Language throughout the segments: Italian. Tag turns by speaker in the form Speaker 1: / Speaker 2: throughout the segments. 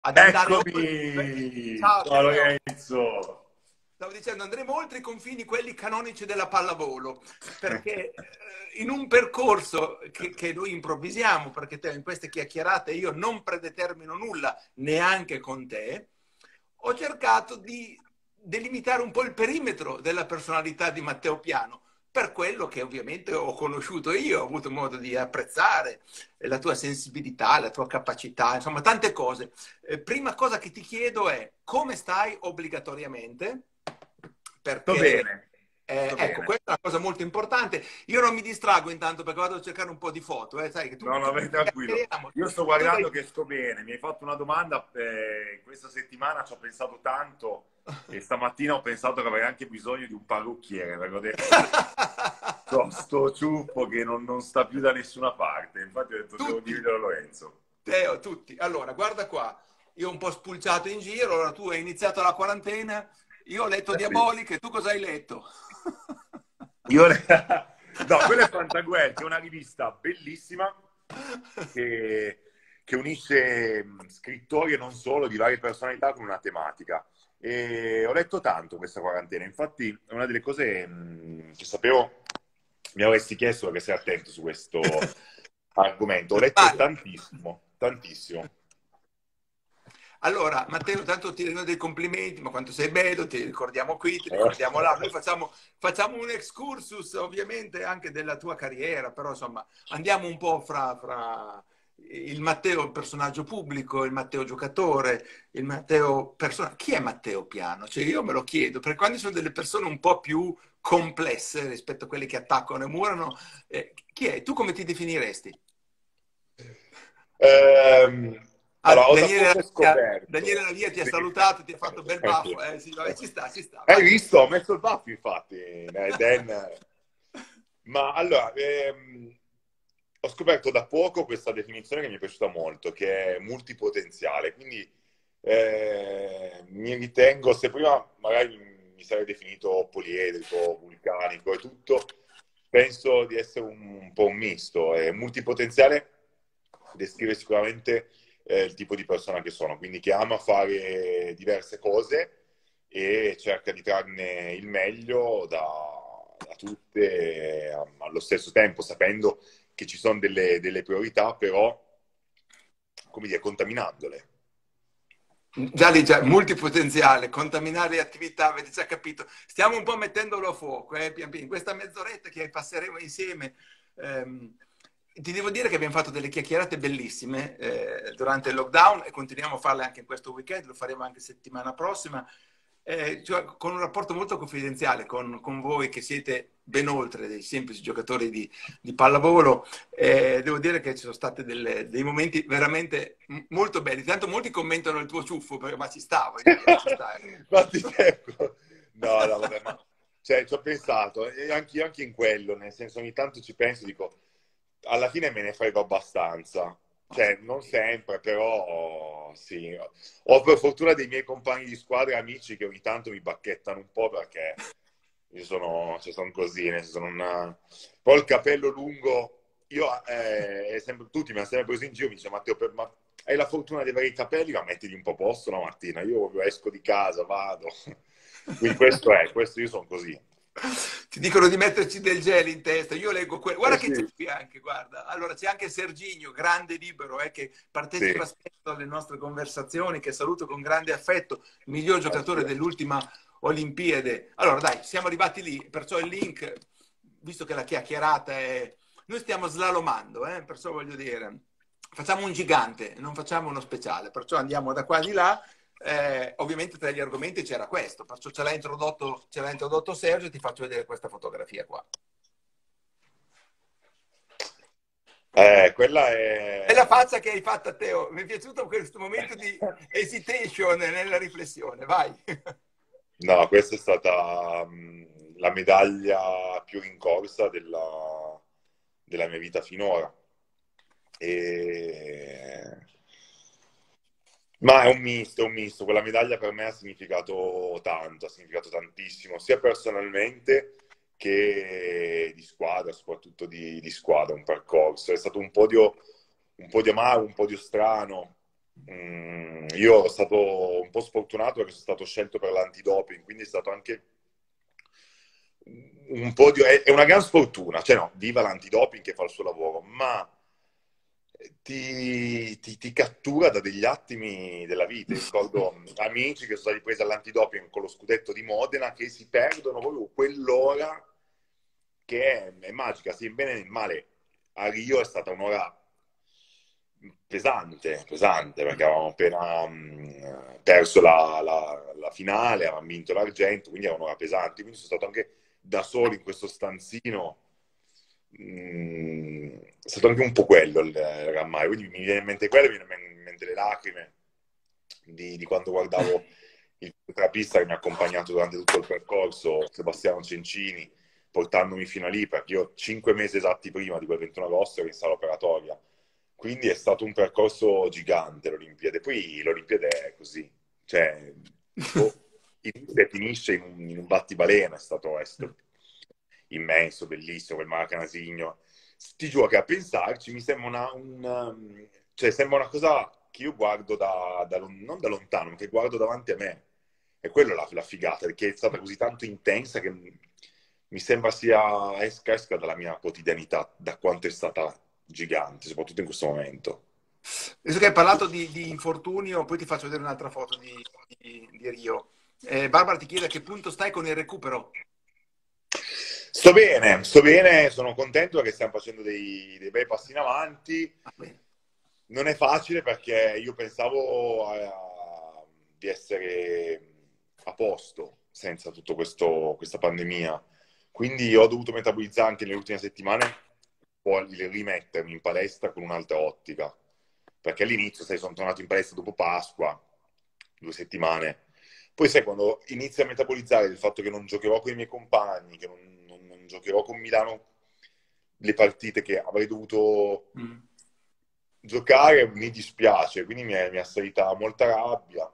Speaker 1: ad andare oltre.
Speaker 2: Eccomi!
Speaker 1: Ciao
Speaker 2: Ciao
Speaker 1: Teo.
Speaker 2: Lorenzo!
Speaker 1: Stavo dicendo, andremo oltre i confini, quelli canonici della pallavolo, perché in un percorso che noi improvvisiamo, perché te in queste chiacchierate io non predetermino nulla, neanche con te, ho cercato di delimitare un po' il perimetro della personalità di Matteo Piano, per quello che ovviamente ho conosciuto io, ho avuto modo di apprezzare la tua sensibilità, la tua capacità, insomma tante cose. Prima cosa che ti chiedo è come stai obbligatoriamente?
Speaker 2: Sto
Speaker 1: Perché
Speaker 2: bene, sto
Speaker 1: ecco,
Speaker 2: bene.
Speaker 1: questa è una cosa molto importante. Io non mi distrago intanto perché vado a cercare un po' di foto, sai che
Speaker 2: No, no, vai tranquillo.
Speaker 1: chiacchieriamo.
Speaker 2: Io sto
Speaker 1: Tu vai.
Speaker 2: guardando che sto bene. Mi hai fatto una domanda, questa settimana ci ho pensato tanto e stamattina ho pensato che avrei anche bisogno di un parrucchiere, perché ho detto, sto ciuffo che non sta più da nessuna parte. Infatti ho detto, devo
Speaker 1: Tutti,
Speaker 2: dirglielo a Lorenzo.
Speaker 1: Teo, tutti. Allora, guarda qua, io ho un po' spulciato in giro, allora tu hai iniziato la quarantena, io ho letto
Speaker 2: Sì.
Speaker 1: Diaboliche, tu cosa hai letto?
Speaker 2: Io le... No, quella è Fantaguel, che è una rivista bellissima che, che unisce scrittori e non solo di varie personalità con una tematica. E ho letto tanto questa quarantena, infatti è una delle cose che sapevo mi avresti chiesto perché sei attento su questo argomento. Ho letto
Speaker 1: Vale.
Speaker 2: tantissimo, tantissimo.
Speaker 1: Allora, Matteo, tanto ti rendo dei complimenti, ma quanto sei bello, ti ricordiamo qui, ti ricordiamo là. Noi facciamo un excursus, ovviamente, anche della tua carriera, però insomma, andiamo un po' fra il Matteo il personaggio pubblico, il Matteo giocatore, il Matteo persona. Chi è Matteo Piano? Cioè, io me lo chiedo, perché quando sono delle persone un po' più complesse rispetto a quelle che attaccano e murano, chi è? Tu come ti definiresti?
Speaker 2: Ehm,
Speaker 1: Ah,
Speaker 2: allora, ho da poco
Speaker 1: Daniele
Speaker 2: scoperto.
Speaker 1: Lavia ti ha
Speaker 2: Sì.
Speaker 1: salutato, ti ha fatto bel
Speaker 2: Sì.
Speaker 1: baffo. Sì, vabbè, ci sta,
Speaker 2: Hai
Speaker 1: vai.
Speaker 2: visto? Ho messo il buff infatti, Dan. Ma allora, ho scoperto da poco questa definizione che mi è piaciuta molto, che è multipotenziale. Quindi mi ritengo, se prima magari mi sarei definito poliedrico, vulcanico e tutto, penso di essere un po' un misto. Multipotenziale descrive sicuramente il tipo di persona che sono, quindi che ama fare diverse cose e cerca di trarne il meglio da tutte allo stesso tempo, sapendo che ci sono delle priorità, però, come dire, contaminandole.
Speaker 1: Già lì, già, multipotenziale, contaminare le attività, avete già capito. Stiamo un po' mettendolo a fuoco, pian piano. In questa mezz'oretta che passeremo insieme. ehm, Ti devo dire che abbiamo fatto delle chiacchierate bellissime durante il lockdown e continuiamo a farle anche in questo weekend, lo faremo anche settimana prossima. Cioè, con un rapporto molto confidenziale con voi che siete ben oltre dei semplici giocatori di pallavolo. Devo dire che ci sono stati dei momenti veramente molto belli. Tanto molti commentano il tuo ciuffo, ma ci sta, voglio dire, ci sta.
Speaker 2: Infatti, ecco. No, no, vabbè, ma cioè, ci ho pensato, e anche in quello, nel senso ogni tanto ci penso, dico, alla fine me ne frego abbastanza.
Speaker 1: Ma sì.
Speaker 2: Cioè, non sempre, però sì. Ho per fortuna dei miei compagni di squadra e amici che ogni tanto mi bacchettano un po' perché io sono, cioè, sono così, nel senso non... Poi il capello lungo, io, tutti mi hanno sempre preso in giro, mi dice Matteo, ma hai la fortuna di avere i capelli, ma mettili un po' a posto, no Martina? Io proprio esco di casa, vado. Quindi questo io sono così.
Speaker 1: Ti dicono di metterci del gel in testa, io leggo quello. Guarda che
Speaker 2: Sì,
Speaker 1: c'è anche, guarda. Allora c'è anche Serginio, grande libero, che
Speaker 2: sì,
Speaker 1: partecipa spesso alle nostre conversazioni, che saluto con grande affetto, miglior giocatore
Speaker 2: anch'io.
Speaker 1: dell'ultima Olimpiade. Allora dai, siamo arrivati lì, perciò il link, visto che la chiacchierata è... Noi stiamo slalomando, perciò voglio dire, facciamo un gigante, non facciamo uno speciale, perciò andiamo da qua di là. Ovviamente tra gli argomenti c'era questo, perciò ce l'ha introdotto Sergio e ti faccio vedere questa fotografia qua.
Speaker 2: Quella
Speaker 1: E la
Speaker 2: è...
Speaker 1: faccia che hai fatto a Teo, mi è piaciuto questo momento di hesitation nella riflessione, vai.
Speaker 2: No, questa è stata la medaglia più rincorsa della mia vita finora. E... Ma è un misto. Quella medaglia per me ha significato tanto, ha significato tantissimo, sia personalmente che di squadra, soprattutto di squadra, un percorso. È stato un po' di amaro, un po' di strano, Io ero stato un po' sfortunato perché sono stato scelto per l'antidoping, quindi è stato anche un po' di... È una gran sfortuna, cioè no, viva l'antidoping che fa il suo lavoro, ma ti cattura da degli attimi della vita. Io ricordo amici che sono stati presi all'antidoping con lo scudetto di Modena che si perdono proprio quell'ora che è magica, sia in bene che in male. A Rio è stata un'ora pesante, pesante, perché avevamo appena perso la finale, avevamo vinto l'argento, quindi era un'ora pesante. Quindi sono stato anche da solo in questo stanzino. È stato anche un po' quello il rammarico, quindi mi viene in mente quello, mi viene in mente le lacrime di quando guardavo il terapista che mi ha accompagnato durante tutto il percorso, Sebastiano Cencini, portandomi fino a lì, perché io 5 mesi esatti prima di quel 21 agosto ero in sala operatoria. Quindi è stato un percorso gigante l'Olimpiade. Poi l'Olimpiade è così, cioè, boh, inizia e finisce in un battibaleno, è stato immenso, bellissimo, quel Maracanasigno. Ti giuro che a pensarci mi sembra cioè, sembra una cosa che io guardo non da lontano, ma che guardo davanti a me. E quello è la figata, perché è stata così tanto intensa che mi sembra sia esca dalla mia quotidianità, da quanto è stata gigante, soprattutto in questo momento.
Speaker 1: Visto che hai parlato di infortunio, poi ti faccio vedere un'altra foto di Rio. Barbara ti chiede a che punto stai con il recupero.
Speaker 2: Sto bene, sono contento perché stiamo facendo dei bei passi in avanti.
Speaker 1: Ah, bene.
Speaker 2: Non è facile perché io pensavo di essere a posto senza tutta questa pandemia. Quindi ho dovuto metabolizzare anche nelle ultime settimane, poi rimettermi in palestra con un'altra ottica. Perché all'inizio, sai, sono tornato in palestra dopo Pasqua, 2 settimane. Poi sai, quando inizi a metabolizzare il fatto che non giocherò con i miei compagni, che non giocherò con Milano le partite che avrei dovuto
Speaker 1: Mm.
Speaker 2: giocare, mi dispiace, quindi mi è salita molta rabbia.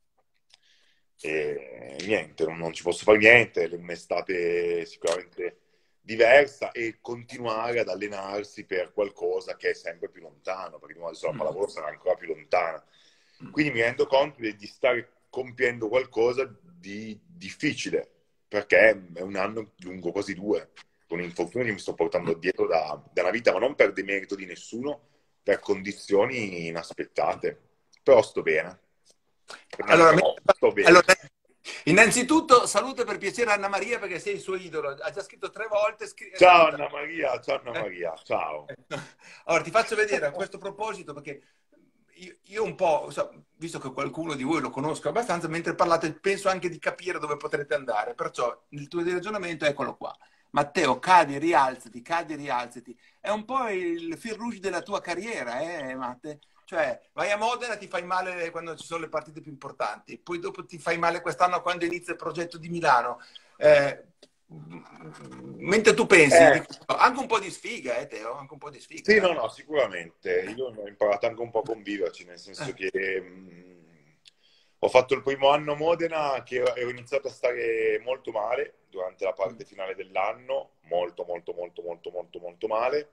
Speaker 2: E niente, non ci posso fare niente, è un'estate sicuramente diversa e continuare ad allenarsi per qualcosa che è sempre più lontano, perché adesso la
Speaker 1: Mm.
Speaker 2: pallavolo sarà ancora più lontana.
Speaker 1: Mm.
Speaker 2: Quindi mi rendo conto di stare compiendo qualcosa di difficile, perché è un anno lungo, quasi 2, con infortuni che mi sto portando dietro da una vita, ma non per demerito di nessuno, per condizioni inaspettate. Però sto bene.
Speaker 1: Allora,
Speaker 2: Sto bene.
Speaker 1: allora, innanzitutto saluto per piacere Anna Maria perché sei il suo idolo. Ha già scritto 3 volte,
Speaker 2: Ciao
Speaker 1: saluta.
Speaker 2: Anna Maria, ciao Anna Maria, ciao.
Speaker 1: Allora, ti faccio vedere a questo proposito perché io un po', visto che qualcuno di voi lo conosco abbastanza, mentre parlate penso anche di capire dove potrete andare. Perciò il tuo ragionamento è eccolo qua. Matteo, cadi, rialzati, cadi, rialzati. È un po' il fil rouge della tua carriera, Matte? Cioè, vai a Modena, ti fai male quando ci sono le partite più importanti, poi dopo ti fai male quest'anno quando inizia il progetto di Milano. Eh, mentre tu pensi,
Speaker 2: Eh,
Speaker 1: dico, anche un po' di sfiga, Teo, anche un po' di sfiga,
Speaker 2: sì, no,
Speaker 1: dai.
Speaker 2: no, sicuramente. Io ho imparato anche un po' a conviverci, nel senso che ho fatto il primo anno a Modena che ero iniziato a stare molto male durante la parte finale dell'anno, molto, molto, molto, molto, molto, molto male.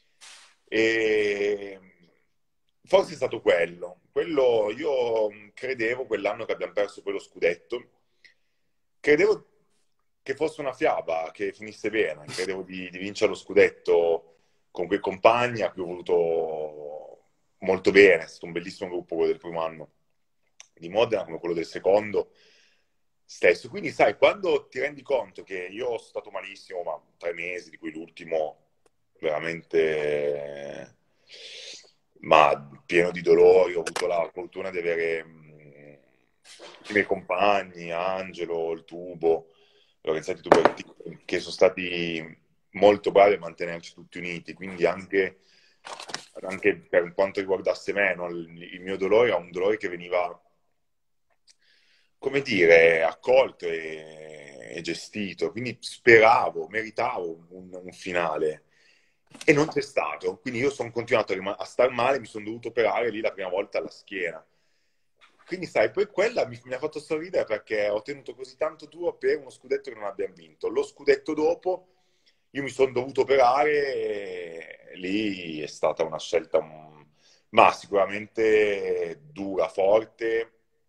Speaker 2: E forse è stato quello. Quello io credevo quell'anno che abbiamo perso quello scudetto, credevo che fosse una fiaba, che finisse bene, credevo di vincere lo scudetto con quei compagni a cui ho voluto molto bene, è stato un bellissimo gruppo quello del primo anno di Modena come quello del secondo stesso. Quindi sai, quando ti rendi conto che io sono stato malissimo, ma 3 mesi, di cui l'ultimo veramente ma pieno di dolori, ho avuto la fortuna di avere i miei compagni, Angelo, il Tubo, Lorenzetti Tubertini, che sono stati molto bravi a mantenerci tutti uniti, quindi anche per quanto riguardasse me, no? Il mio dolore è un dolore che veniva, come dire, accolto e gestito, quindi speravo, meritavo un finale e non c'è stato, quindi io sono continuato a star male, mi sono dovuto operare lì la prima volta alla schiena. Quindi sai, poi quella mi ha fatto sorridere perché ho tenuto così tanto duro per uno scudetto che non abbiamo vinto. Lo scudetto dopo io mi sono dovuto operare e lì è stata una scelta Ma sicuramente dura, forte,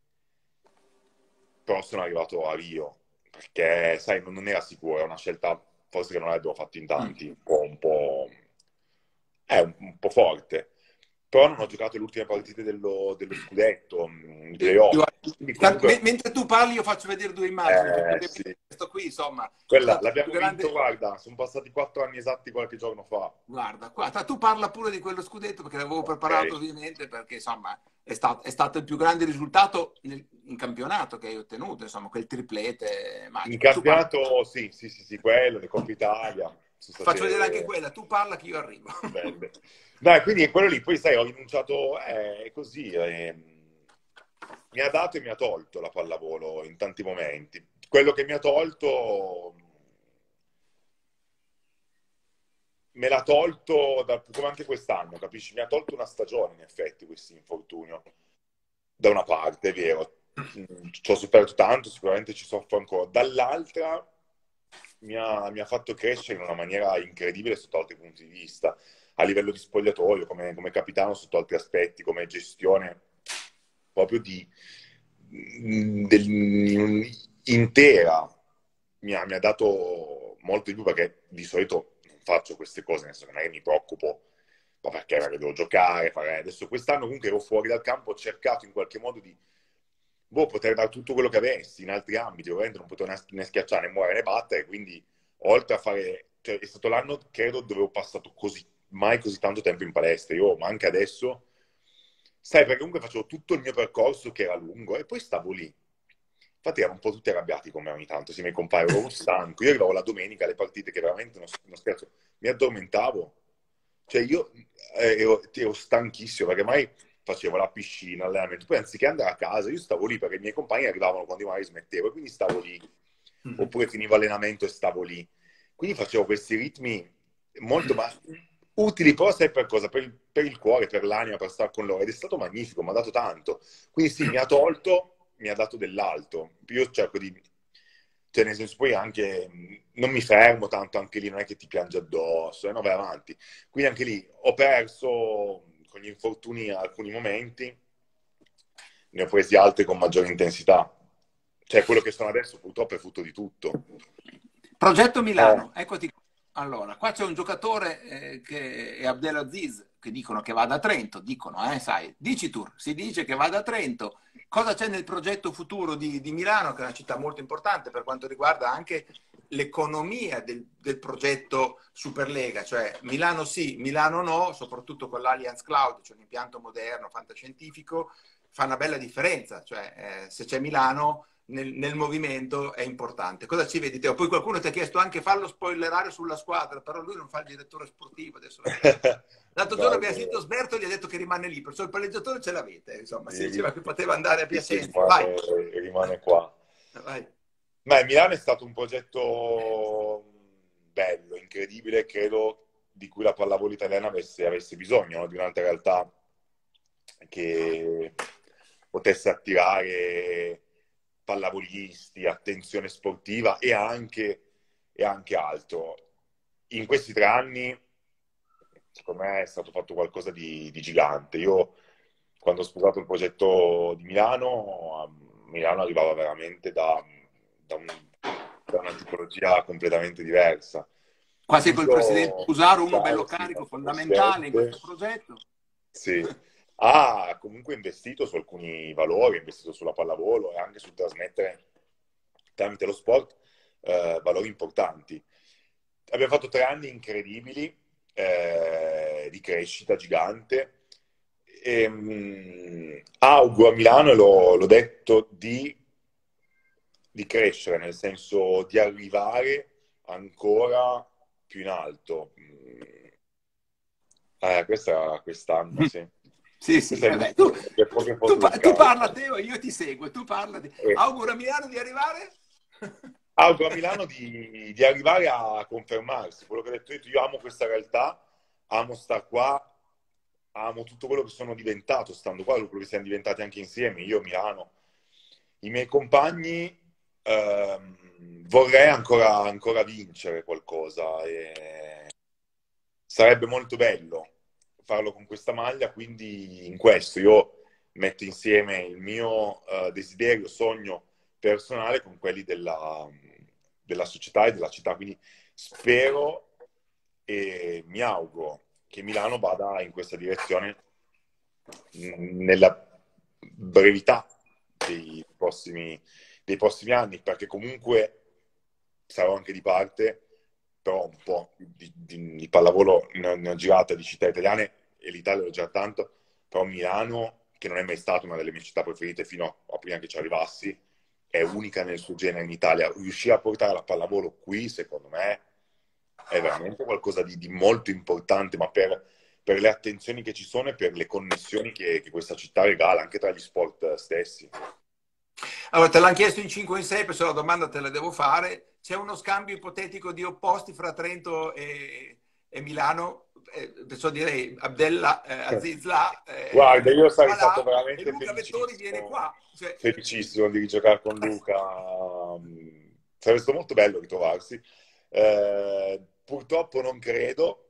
Speaker 2: però sono arrivato a Rio, perché, sai, non era sicuro, è una scelta forse che non avrebbero fatto in
Speaker 1: Mm.
Speaker 2: tanti, un po' forte. Però non ho giocato le ultime partite dello scudetto, i playoff. Quindi comunque,
Speaker 1: Mentre tu parli io faccio vedere due immagini, perché
Speaker 2: sì.
Speaker 1: ovviamente questo qui, insomma, è
Speaker 2: Quella
Speaker 1: stato il più
Speaker 2: l'abbiamo vinto,
Speaker 1: grande...
Speaker 2: guarda, sono passati 4 anni esatti qualche giorno fa.
Speaker 1: Guarda, qua, tu parla pure di quello scudetto perché l'avevo
Speaker 2: Ok.
Speaker 1: preparato ovviamente perché insomma è stato il più grande risultato in campionato che hai ottenuto, insomma quel triplete
Speaker 2: In
Speaker 1: magico. Tu parla,
Speaker 2: campionato, sì, sì, sì, sì, quello, le Coppe Italia, sono
Speaker 1: faccio vedere anche
Speaker 2: state
Speaker 1: quella, tu parla che io arrivo.
Speaker 2: belle. Dai, quindi è quello lì, poi sai, ho rinunciato, è così, mi ha dato e mi ha tolto la pallavolo in tanti momenti. Quello che mi ha tolto, me l'ha tolto, come anche quest'anno, capisci? Mi ha tolto una stagione, in effetti, questo infortunio. Da una parte, è vero, ci ho sofferto tanto, sicuramente ci soffro ancora. Dall'altra mi ha fatto crescere in una maniera incredibile sotto altri punti di vista, a livello di spogliatoio, come capitano sotto altri aspetti, come gestione proprio intera. Mi ha dato molto di più perché di solito non faccio queste cose, nel senso che non è che mi preoccupo ma perché devo giocare, fare... Adesso quest'anno comunque ero fuori dal campo, ho cercato in qualche modo di poter dare tutto quello che avessi in altri ambiti, ovviamente non potevo né schiacciare né muovere né battere, quindi oltre a fare, cioè, è stato l'anno, credo, dove ho passato mai così tanto tempo in palestra, io, ma anche adesso, sai, perché comunque facevo tutto il mio percorso che era lungo e poi stavo lì. Infatti erano un po' tutti arrabbiati con me ogni tanto, se mi compare, ero stanco, io arrivavo la domenica alle partite che veramente non scherzo, mi addormentavo, cioè io ero stanchissimo perché mai facevo la piscina, allenamento, poi anziché andare a casa io stavo lì perché i miei compagni arrivavano quando io magari smettevo e quindi stavo lì, oppure finivo allenamento e stavo lì. Quindi facevo questi ritmi molto utili, però sai per cosa? Per il cuore, per l'anima, per stare con loro ed è stato magnifico, mi ha dato tanto. Quindi sì, mi ha tolto, mi ha dato dell'alto. Io cerco di... Cioè, nel senso, poi anche non mi fermo tanto, anche lì non è che ti piange addosso, no, vai avanti. Quindi anche lì ho perso con gli infortuni alcuni momenti, ne ho presi altri con maggiore intensità. Cioè, quello che sono adesso purtroppo è frutto di tutto.
Speaker 1: Progetto
Speaker 2: Eh,
Speaker 1: Milano, eccoti. Allora, qua c'è un giocatore che è Abdelaziz, che dicono che vada a Trento, dicono, sai, dici tu, si dice che vada a Trento. Cosa c'è nel progetto futuro di Milano, che è una città molto importante per quanto riguarda anche l'economia del progetto Superlega, cioè Milano sì, Milano no, soprattutto con l'Allianz Cloud, cioè un impianto moderno, fantascientifico, fa una bella differenza, cioè se c'è Milano nel movimento è importante. Cosa ci vedi te? Poi qualcuno ti ha chiesto anche farlo spoilerare sulla squadra, però lui non fa il direttore sportivo, adesso lo vediamo. L'altro giorno
Speaker 2: no,
Speaker 1: abbiamo sentito Sberto e gli ha detto che rimane lì, perciò il palleggiatore ce l'avete, insomma, si diceva che
Speaker 2: sì,
Speaker 1: poteva andare a
Speaker 2: sì, sì,
Speaker 1: Piacenza. Vai,
Speaker 2: rimane qua.
Speaker 1: vai.
Speaker 2: Ma Milano è stato un progetto bello, incredibile, credo, di cui la pallavolo italiana avesse bisogno, no? Di un'altra realtà che potesse attirare pallavolisti, attenzione sportiva e anche altro. In questi 3 anni, secondo me, è stato fatto qualcosa di gigante. Io, quando ho sposato il progetto di Milano, a Milano arrivava veramente da un- da una tipologia completamente diversa.
Speaker 1: Qua sei col presidente
Speaker 2: Tutto
Speaker 1: Cusaro, uno bello
Speaker 2: chiaro, sì, il
Speaker 1: carico,
Speaker 2: nostro
Speaker 1: fondamentale in questo
Speaker 2: presidente,
Speaker 1: progetto.
Speaker 2: sì, ha comunque investito su alcuni valori, ha investito sulla pallavolo e anche sul trasmettere tramite lo sport valori importanti. Abbiamo fatto 3 anni incredibili di crescita gigante. Auguro a Milano, e l'ho detto, di crescere, nel senso di arrivare ancora più in alto. Questa quest'anno, sì.
Speaker 1: Sì, sì,
Speaker 2: Questa è
Speaker 1: vabbè.
Speaker 2: le poche foto del
Speaker 1: Tu
Speaker 2: campo.
Speaker 1: parla Teo, io ti seguo, tu parla.
Speaker 2: E
Speaker 1: Auguro a Milano di arrivare?
Speaker 2: auguro a Milano di arrivare a confermarsi. Quello che ho detto io amo questa realtà, amo star qua, amo tutto quello che sono diventato stando qua, quello che siamo diventati anche insieme, io, Milano, i miei compagni. Vorrei ancora vincere qualcosa e sarebbe molto bello farlo con questa maglia, quindi in questo io metto insieme il mio desiderio, sogno personale con quelli della società e della città, quindi spero e mi auguro che Milano vada in questa direzione nella brevità dei prossimi anni, perché comunque sarò anche di parte, però un po' di pallavolo ne ho girata di città italiane e l'Italia l'ho già tanto, però Milano, che non è mai stata una delle mie città preferite fino a prima che ci arrivassi, è unica nel suo genere in Italia. Riuscire a portare la pallavolo qui, secondo me, è veramente qualcosa di molto importante, ma per le attenzioni che ci sono e per le connessioni che questa città regala anche tra gli sport stessi.
Speaker 1: Allora, te l'hanno chiesto in 5 o in 6, perciò la domanda te la devo fare. C'è uno scambio ipotetico di opposti fra Trento e Milano? Perciò direi Abdella, Azizla,
Speaker 2: Guarda, io sarei stato
Speaker 1: Alà, e
Speaker 2: veramente
Speaker 1: Luca Vettori viene qua. Cioè,
Speaker 2: felicissimo di giocare con Luca. Sarebbe stato molto bello ritrovarsi. Purtroppo non credo,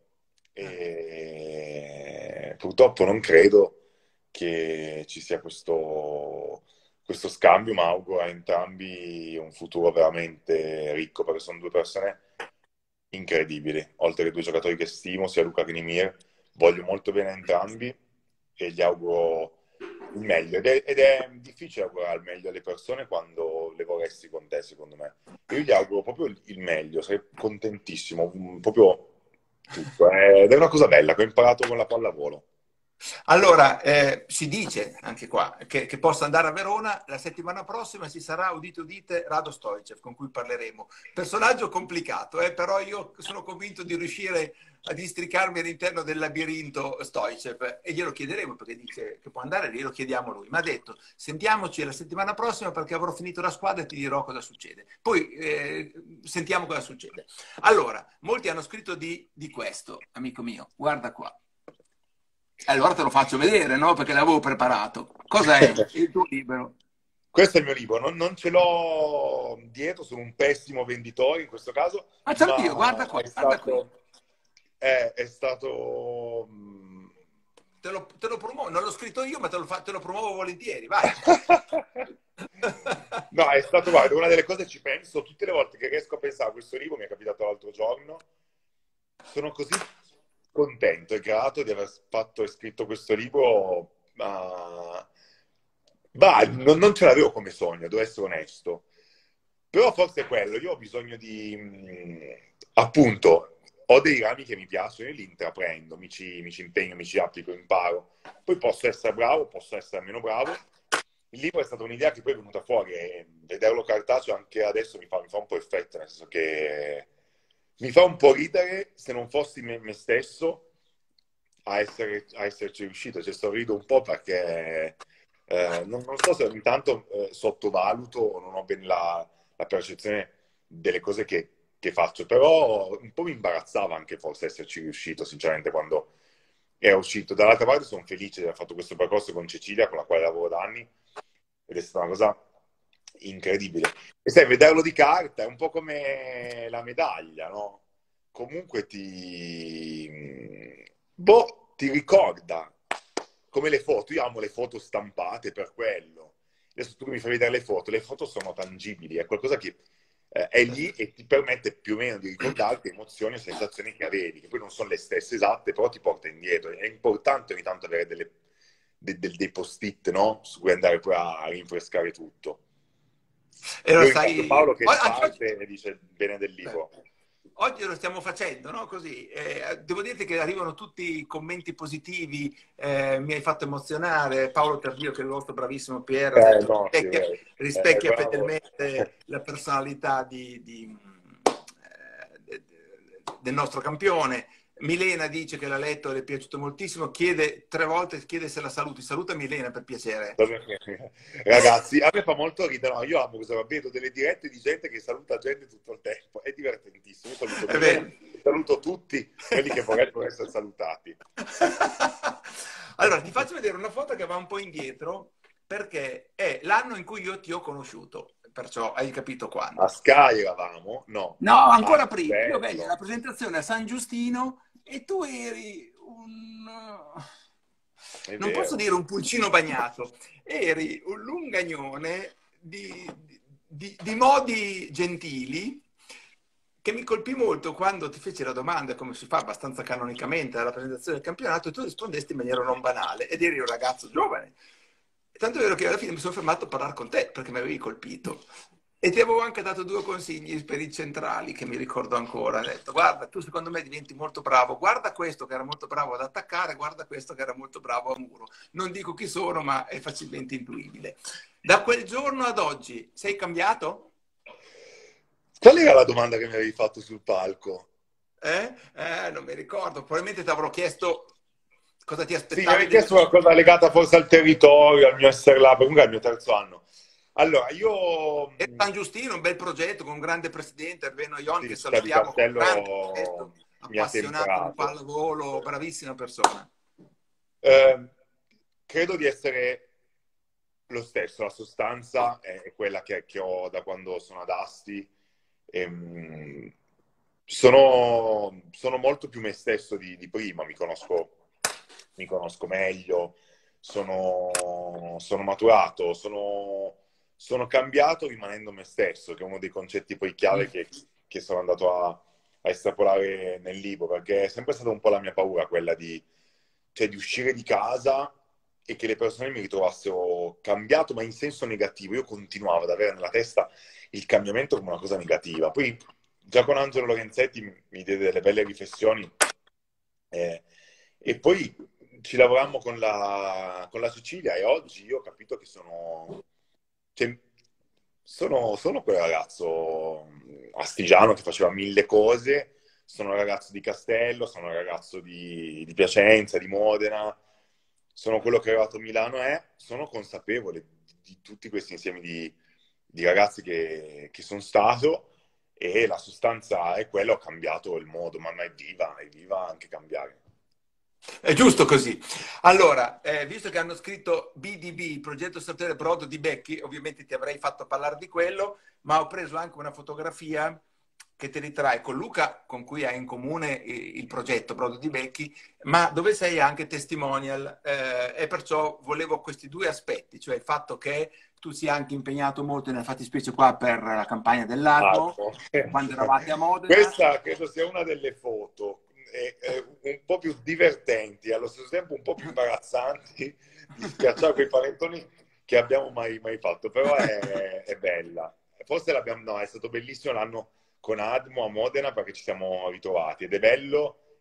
Speaker 2: purtroppo non credo che ci sia questo scambio, ma auguro a entrambi un futuro veramente ricco, perché sono due persone incredibili, oltre che due giocatori che stimo, sia Luca che Nimir. Voglio molto bene a entrambi e gli auguro il meglio. Ed è difficile augurare il meglio alle persone quando le vorresti con te, secondo me. Io gli auguro proprio il meglio, sarei contentissimo, proprio tutto. Ed è una cosa bella che ho imparato con la pallavolo.
Speaker 1: allora, si dice anche qua che possa andare a Verona la settimana prossima. Ci sarà, udite udite, Rado Stoicev, con cui parleremo. Personaggio complicato, però io sono convinto di riuscire a districarmi all'interno del labirinto Stoicev, e glielo chiederemo, perché dice che può andare, glielo chiediamo a lui. Mi ha detto: sentiamoci la settimana prossima perché avrò finito la squadra e ti dirò cosa succede. Poi sentiamo cosa succede. Allora, molti hanno scritto di questo, amico mio, guarda qua. Allora te lo faccio vedere, no? Perché l'avevo preparato. Cosa è il tuo libro?
Speaker 2: Questo è il mio libro, non ce l'ho dietro, sono un pessimo venditore in questo caso,
Speaker 1: Ma ce l'ho io,
Speaker 2: ma
Speaker 1: guarda qua, guarda qui.
Speaker 2: è stato
Speaker 1: Te lo promuovo, non l'ho scritto io, ma te lo promuovo volentieri, vai.
Speaker 2: No, è stato, guarda, una delle cose ci penso tutte le volte che riesco a pensare a questo libro, mi è capitato l'altro giorno, sono così contento e grato di aver fatto e scritto questo libro, ma non ce l'avevo come sogno, devo essere onesto. Però forse è quello, io ho bisogno appunto, ho dei rami che mi piacciono e li intraprendo, mi ci impegno, mi ci applico, imparo. Poi posso essere bravo, posso essere meno bravo. Il libro è stata un'idea che poi è venuta fuori e vederlo cartaceo anche adesso mi fa un po' effetto, nel senso che mi fa un po' ridere se non fossi me stesso a esserci riuscito. Cioè, sorrido un po' perché non so se ogni tanto sottovaluto o non ho ben la percezione delle cose che faccio, però un po' mi imbarazzava anche forse esserci riuscito, sinceramente, quando è uscito. Dall'altra parte sono felice di aver fatto questo percorso con Cecilia, con la quale lavoro da anni, ed è stata una cosa incredibile. E sai, vederlo di carta è un po' come la medaglia, no? Comunque ti ricorda, come le foto. Io amo le foto stampate per quello. Adesso tu mi fai vedere le foto sono tangibili, è qualcosa che è lì e ti permette più o meno di ricordarti emozioni e sensazioni che avevi, che poi non sono le stesse esatte, però ti porta indietro. È importante ogni tanto avere dei post-it, no? Su cui andare poi a rinfrescare tutto.
Speaker 1: E
Speaker 2: Io
Speaker 1: lo
Speaker 2: ringrazio
Speaker 1: sai,
Speaker 2: Paolo che riparte e dice bene del
Speaker 1: beh,
Speaker 2: libro.
Speaker 1: oggi lo stiamo facendo, no? Così. Devo dirti che arrivano tutti commenti positivi, mi hai fatto emozionare. Paolo Tardio, che è il nostro bravissimo PR, ha detto
Speaker 2: No, sì,
Speaker 1: rispecchia
Speaker 2: bravo.
Speaker 1: fedelmente la personalità del nostro campione. Milena dice che l'ha letto e le è piaciuto moltissimo, chiede 3 volte, chiede se la saluti. Saluta Milena, per piacere.
Speaker 2: Ragazzi, a me fa molto ridere, no, io amo cosa vedo delle dirette di gente che saluta gente tutto il tempo, è divertentissimo. Io saluto
Speaker 1: È
Speaker 2: Milena,
Speaker 1: vero.
Speaker 2: saluto tutti quelli che vorrebbero essere salutati.
Speaker 1: Allora, ti faccio vedere una foto che va un po' indietro, perché è l'anno in cui io ti ho conosciuto, perciò hai capito
Speaker 2: A
Speaker 1: quando.
Speaker 2: Sky eravamo? No.
Speaker 1: No, ancora
Speaker 2: Ah,
Speaker 1: prima. Io vedi la
Speaker 2: bello.
Speaker 1: presentazione a San Giustino e tu eri
Speaker 2: È
Speaker 1: non posso
Speaker 2: vero.
Speaker 1: dire un pulcino bagnato, eri un lungagnone di modi gentili che mi colpì molto quando ti feci la domanda, come si fa abbastanza canonicamente alla presentazione del campionato, e tu rispondesti in maniera non banale ed eri un ragazzo giovane. Tanto è vero che alla fine mi sono fermato a parlare con te perché mi avevi colpito. E ti avevo anche dato due consigli per i centrali che mi ricordo ancora. Ho detto, guarda, tu secondo me diventi molto bravo, guarda questo che era molto bravo ad attaccare, guarda questo che era molto bravo a muro. Non dico chi sono, ma è facilmente intuibile. Da quel giorno ad oggi sei cambiato?
Speaker 2: Qual era la domanda che mi avevi fatto sul palco?
Speaker 1: Non mi ricordo. Probabilmente ti avrò chiesto cosa ti
Speaker 2: Sì, mi
Speaker 1: aspettavi
Speaker 2: avevi
Speaker 1: delle
Speaker 2: chiesto una cosa
Speaker 1: Olimpiadi.
Speaker 2: legata forse al territorio, al mio essere là, comunque al mio terzo anno. Allora, io
Speaker 1: E San Giustino, un bel progetto con un grande presidente, Erveno Ion,
Speaker 2: sì,
Speaker 1: che
Speaker 2: Città di
Speaker 1: salutiamo con grande
Speaker 2: Castello
Speaker 1: rispetto,
Speaker 2: mi ha
Speaker 1: appassionato di
Speaker 2: temperato.
Speaker 1: pallavolo, bravissima persona.
Speaker 2: Eh, credo di essere lo stesso, la sostanza è quella che ho da quando sono ad Asti. Sono molto più me stesso di prima, mi conosco meglio, sono maturato, sono cambiato rimanendo me stesso, che è uno dei concetti poi chiave che sono andato a estrapolare nel libro, perché è sempre stata un po' la mia paura, quella cioè, di uscire di casa e che le persone mi ritrovassero cambiato, ma in senso negativo. Io continuavo ad avere nella testa il cambiamento come una cosa negativa. Poi già con Angelo Lorenzetti mi diede delle belle riflessioni eh, e poi ci lavorammo con la Sicilia e oggi io ho capito che cioè, sono quel ragazzo astigiano che faceva mille cose, sono un ragazzo di Castello, sono un ragazzo di Piacenza, di Modena, sono quello che è arrivato a Milano e sono consapevole di tutti questi insiemi di ragazzi che sono stato e la sostanza è quella, ho cambiato il modo, ma è viva anche cambiare.
Speaker 1: È giusto così. Allora, visto che hanno scritto BDB, Progetto Strategico Brodo di Becchi, ovviamente ti avrei fatto parlare di quello, ma ho preso anche una fotografia che ti ritrae con Luca, con cui hai in comune il progetto Brodo di Becchi, ma dove sei anche testimonial, e perciò volevo questi due aspetti, cioè il fatto che tu sia anche impegnato molto nella fattispecie qua per la campagna dell'Atmo,
Speaker 2: Altro.
Speaker 1: quando eravate a Modena.
Speaker 2: Questa credo sia una delle foto un po' più divertenti, allo stesso tempo un po' più imbarazzanti di schiacciare quei pallettoni che abbiamo mai fatto, però è bella. Forse l'abbiamo, no, è stato bellissimo l'anno con Admo a Modena perché ci siamo ritrovati ed è bello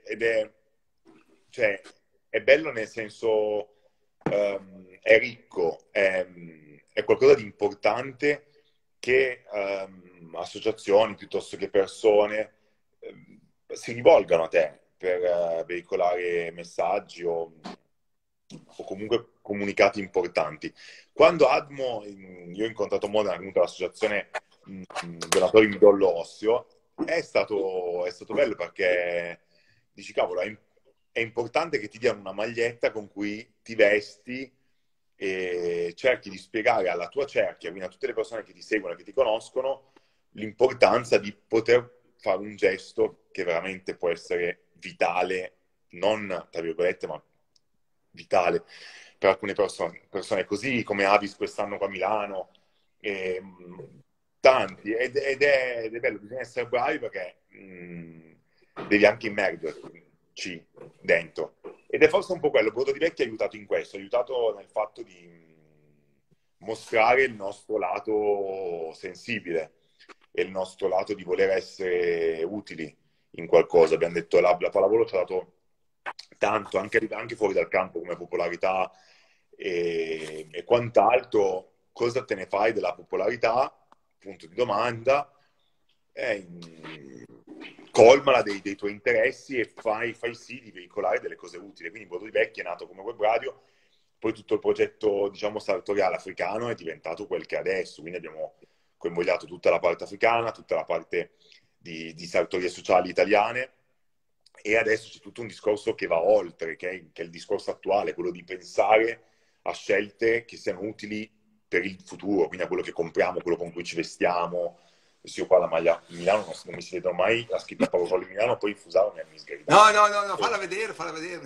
Speaker 2: cioè, è bello nel senso è ricco, è qualcosa di importante che associazioni piuttosto che persone si rivolgano a te per veicolare messaggi o comunque comunicati importanti. Quando Admo, io ho incontrato Modena, appunto l'associazione donatori midollo osseo, è stato bello perché dici, cavolo, è importante che ti diano una maglietta con cui ti vesti e cerchi di spiegare alla tua cerchia, quindi a tutte le persone che ti seguono e che ti conoscono, l'importanza di poter fare un gesto che veramente può essere vitale, non tra virgolette, ma vitale per alcune persone così come Avis quest'anno qua a Milano, e, tanti, ed è bello, bisogna essere bravi perché devi anche immergerci dentro. Ed è forse un po' quello, Bordo di Vecchi ha aiutato in questo, ha aiutato nel fatto di mostrare il nostro lato sensibile e il nostro lato di voler essere utili in qualcosa. Abbiamo detto la pallavolo ci ha dato tanto, anche fuori dal campo come popolarità e quant'altro. Cosa te ne fai della popolarità? Punto di domanda. Eh, colmala dei tuoi interessi e fai sì di veicolare delle cose utili. Quindi Bordo di Vecchi è nato come web radio, poi tutto il progetto, diciamo, sartoriale africano è diventato quel che è adesso. Quindi abbiamo coinvolto tutta la parte africana, tutta la parte di sartorie sociali italiane e adesso c'è tutto un discorso che va oltre, che è il discorso attuale, quello di pensare a scelte che siano utili per il futuro, quindi a quello che compriamo, quello con cui ci vestiamo, Adesso io qua la maglia Milano non mi si vedono mai la scritta Pavolo Milano, poi infusavo mi sgridavo.
Speaker 1: No, falla vedere, falla vedere.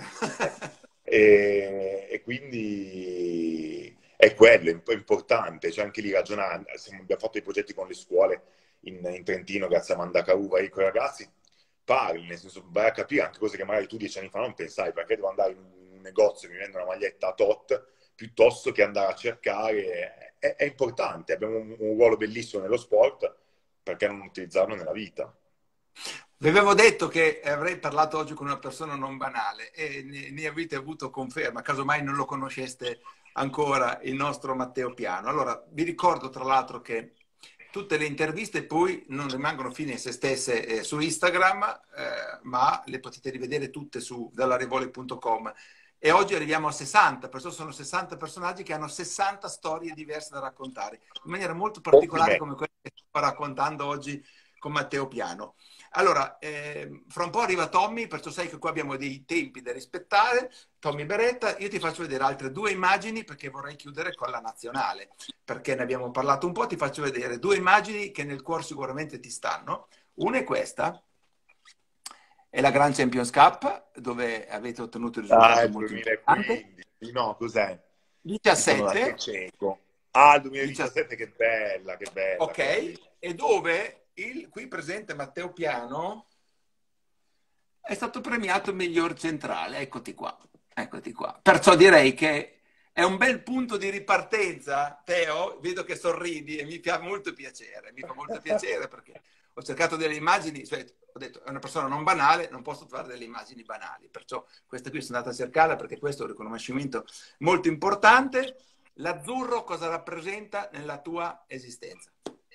Speaker 2: E quindi è quello, è importante, cioè anche lì ragionare, abbiamo fatto i progetti con le scuole in Trentino, grazie a Amanda Caruva e con i ragazzi, parli, nel senso vai a capire anche cose che magari tu 10 anni fa non pensavi, perché devo andare in un negozio e mi vendo una maglietta tot, piuttosto che andare a cercare, è importante, abbiamo un ruolo bellissimo nello sport, perché non utilizzarlo nella vita?
Speaker 1: Vi avevo detto che avrei parlato oggi con una persona non banale e ne avete avuto conferma, casomai non lo conosceste ancora, il nostro Matteo Piano. Allora, vi ricordo tra l'altro che tutte le interviste poi non rimangono fine a se stesse su Instagram, ma le potete rivedere tutte su dallarevole.com. E oggi arriviamo a 60, perciò sono 60 personaggi che hanno 60 storie diverse da raccontare, in maniera molto particolare come quella che sto raccontando oggi con Matteo Piano. Allora, fra un po' arriva Tommy, perciò sai che qua abbiamo dei tempi da rispettare. Tommy Beretta, io ti faccio vedere altre due immagini perché vorrei chiudere con la nazionale, perché ne abbiamo parlato un po', ti faccio vedere due immagini che nel cuore sicuramente ti stanno. Una è questa, è la Grand Champions Cup, dove avete ottenuto il
Speaker 2: Ah,
Speaker 1: risultato
Speaker 2: il
Speaker 1: molto importante.
Speaker 2: 2015, no, cos'è? Io sono da
Speaker 1: 17,
Speaker 2: cieco. Ah, il
Speaker 1: 17.
Speaker 2: 2017, che bella quella
Speaker 1: Ok,
Speaker 2: lì.
Speaker 1: e dove il qui presente Matteo Piano è stato premiato miglior centrale. Eccoti qua, eccoti qua. Perciò direi che è un bel punto di ripartenza, Teo. Vedo che sorridi e mi fa molto piacere. Mi fa molto piacere perché ho cercato delle immagini, cioè, ho detto è una persona non banale, non posso fare delle immagini banali. Perciò questa qui sono andata a cercarla perché questo è un riconoscimento molto importante. L'azzurro cosa rappresenta nella tua esistenza?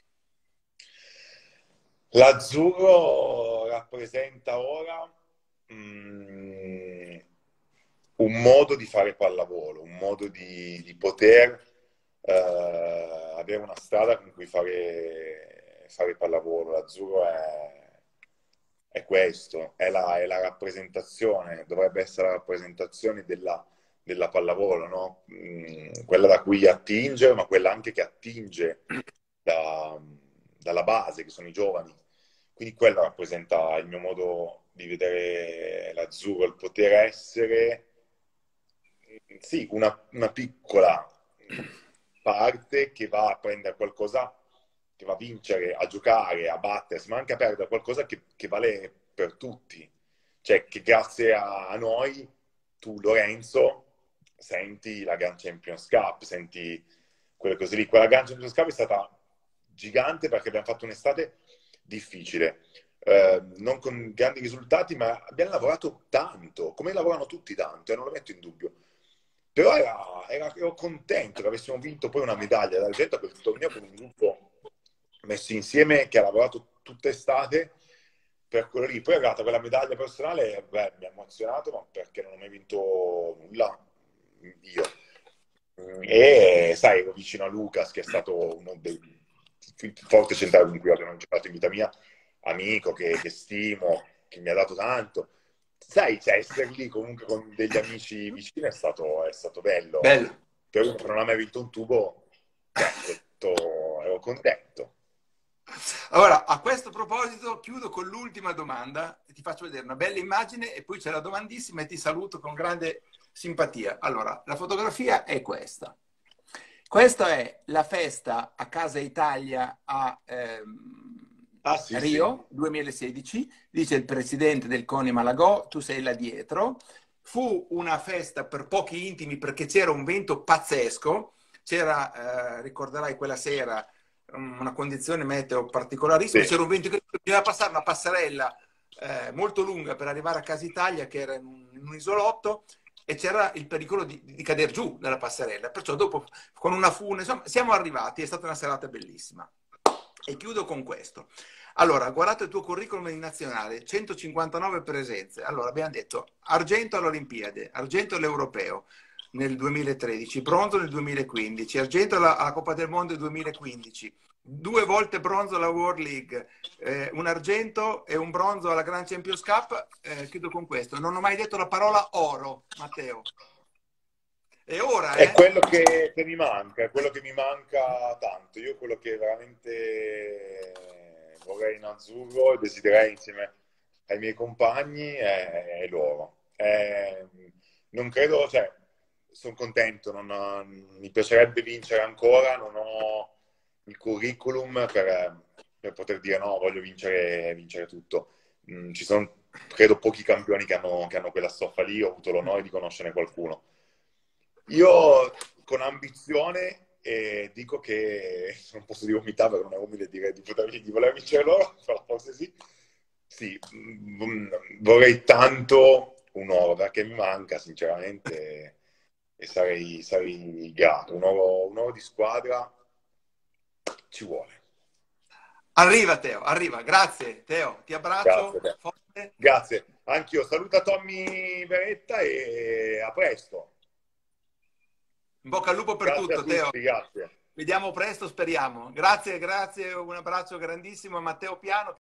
Speaker 2: L'azzurro rappresenta ora un modo di fare pallavolo, un modo di poter avere una strada con cui fare pallavolo. L'azzurro è questo, è la rappresentazione, dovrebbe essere la rappresentazione della pallavolo, no? Quella da cui attinge, ma quella anche che attinge dalla base, che sono i giovani. Quindi quello rappresenta il mio modo di vedere l'azzurro, il poter essere, sì, una piccola parte che va a prendere qualcosa, che va a vincere, a giocare, a battersi, ma anche a perdere qualcosa che vale per tutti. Cioè che grazie a noi, tu Lorenzo, senti la Grand Champions Cup, senti quelle cose lì. Quella Grand Champions Cup è stata gigante perché abbiamo fatto un'estate difficile, non con grandi risultati, ma abbiamo lavorato tanto, come lavorano tutti tanto, e non lo metto in dubbio. Però ero contento che avessimo vinto poi una medaglia d'argento a quel torneo con un gruppo messo insieme che ha lavorato tutta estate per quello lì. Poi è arrivata quella medaglia personale, beh, mi ha emozionato, ma perché non ho mai vinto nulla io. E sai, ero vicino a Lucas, che è stato uno dei più forti centrali con cui ho giocato in vita mia, amico che stimo, che mi ha dato tanto. Sai, cioè, essere lì comunque con degli amici vicini è stato bello.
Speaker 1: Bello.
Speaker 2: Per uno che non ha mai vinto un tubo, cioè, ero contento.
Speaker 1: Allora, a questo proposito, chiudo con l'ultima domanda. Ti faccio vedere una bella immagine e poi c'è la domandissima e ti saluto con grande simpatia. Allora, la fotografia è questa. Questa è la festa a Casa Italia a
Speaker 2: Ah, sì, sì.
Speaker 1: Rio 2016. Dice il presidente del CONI Malagò, tu sei là dietro. Fu una festa per pochi intimi perché c'era un vento pazzesco. C'era, ricorderai quella sera, una condizione meteo particolarissima,
Speaker 2: Sì.
Speaker 1: c'era un vento che bisognava passare una passerella molto lunga per arrivare a Casa Italia, che era in un isolotto, e c'era il pericolo di cadere giù dalla passerella. Perciò dopo, con una fune, insomma, siamo arrivati, è stata una serata bellissima. E chiudo con questo. Allora, guardate il tuo curriculum in nazionale, 159 presenze. Allora, abbiamo detto argento all'Olimpiade, argento all'Europeo nel 2013, bronzo nel 2015, argento alla Coppa del Mondo nel 2015, 2 volte bronzo alla World League, un argento e un bronzo alla Grand Champions Cup. Chiudo con questo. Non ho mai detto la parola oro, Matteo. E ora,
Speaker 2: È quello che mi manca, è quello che mi manca tanto. Io quello che veramente vorrei in azzurro, desiderei insieme ai miei compagni e loro. Non credo, cioè, sono contento, mi piacerebbe vincere ancora, non ho il curriculum per poter dire no, voglio vincere tutto. Ci sono, credo, pochi campioni che hanno quella stoffa lì, ho avuto l'onore di conoscerne qualcuno. Io con ambizione dico che non posso dire umiltà perché non è umile dire di voler vincere loro, però forse sì. Sì, vorrei tanto un oro perché mi manca sinceramente e sarei grato. Un oro di squadra ci vuole.
Speaker 1: Arriva Teo, arriva. Grazie Teo, ti
Speaker 2: Grazie a
Speaker 1: abbraccio
Speaker 2: te.
Speaker 1: forte.
Speaker 2: Grazie. Anch'io. Saluta Tommy Beretta e a presto.
Speaker 1: In bocca al lupo per
Speaker 2: Grazie a
Speaker 1: tutto, Teo.
Speaker 2: tutti, grazie.
Speaker 1: Vediamo presto, speriamo. Grazie, grazie, un abbraccio grandissimo a Matteo Piano.